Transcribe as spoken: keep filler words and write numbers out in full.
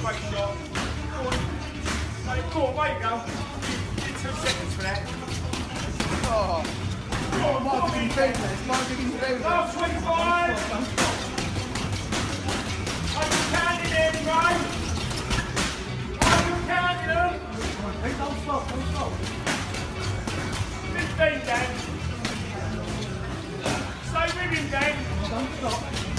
Great shot. Go on. So, go on, way you go. Give two seconds for that. Oh. Go on, Marketing business, marketing business. Last twenty-five. Are you counting in, right? Are you counting them? Hey, don't stop, don't stop. fifteen, Dan. Stay with him, Dan. Don't stop.